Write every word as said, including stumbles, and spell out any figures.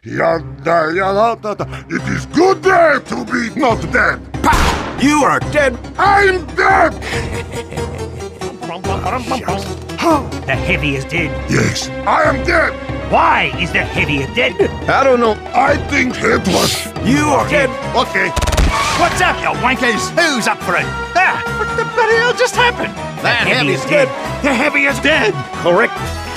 Yada, yada, it is good day to be not dead. Pow! You are dead. I'm dead. The heavy is dead. Yes, I am dead. Why is the heavy dead? I don't know. I think it was. You are dead. Okay. What's up, you wankers? Who's up for it? Ah, what the bloody hell just happened? That the heavy heavy's is dead. dead. The heavy is dead. Correct.